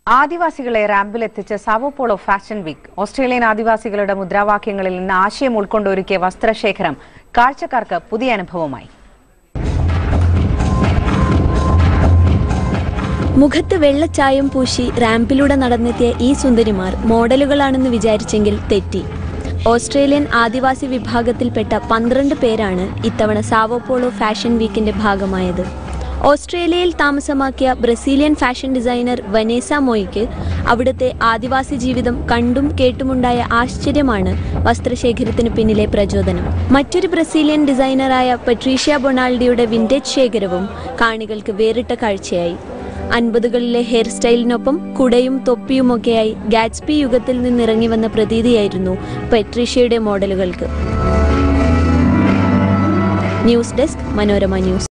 ആദിവാസികളെ റാമ്പിലെത്തിച്ച São Paulo fashion week Australian ആദിവാസികളുടെ മുദ്രാവാക്യങ്ങളിൽ നിന്ന് ആശയം ഉൾക്കൊണ്ടൊരുക്കിയ വസ്ത്രശേഖരം കാഴ്ചക്കാർക്ക് പുതിയ അനുഭവമായി. മുഖത്ത് വെള്ളച്ചായം പൂശി റാമ്പിലൂടെ നടന്നെത്തിയ ഈ സുന്ദരിമാർ മോഡലുകളാണെന്ന് വിചാരിച്ചെങ്കിൽ തെറ്റി. ഓസ്ട്രേലിയൻ ആദിവാസി വിഭാഗത്തിൽപ്പെട്ട 12 പേരാണ് ഇത്തവണ സാവോ പോളോ ഫാഷൻ വീക്കിന്റെ ഭാഗമായത്. ഓസ്ട്രേലിയയിൽ താമസമാക്കിയ ബ്രസീലിയൻ ഫാഷൻ ഡിസൈനർ വനേസ മോയ്ക്ക് അവിടുത്തെ ആദിവാസി ജീവിതം കണ്ടും കേട്ടുമുണ്ടായ ആശ്ചര്യമാണ് വസ്ത്രശേഖരത്തിന് പിന്നിലെ പ്രചോദനം. മറ്റൊരു ബ്രസീലിയൻ ഡിസൈനറായ പട്രീഷ്യ ബൊണാൾഡിയുടെ വിന്റേജ് ശേഖരവും കാണികൾക്ക് വേറിട്ട കാഴ്ചയായി. 50കളിലെ ഹെയർ സ്റ്റൈലിനൊപ്പം കുടയും തൊപ്പിയുമൊക്കെയായി ഗാറ്റ്സ്ബി യുഗത്തിൽ നിന്നിറങ്ങി വന്ന പ്രതീതിയായിരുന്നു പട്രീഷ്യയുടെ മോഡലുകൾക്ക്. News desk, Manorama news.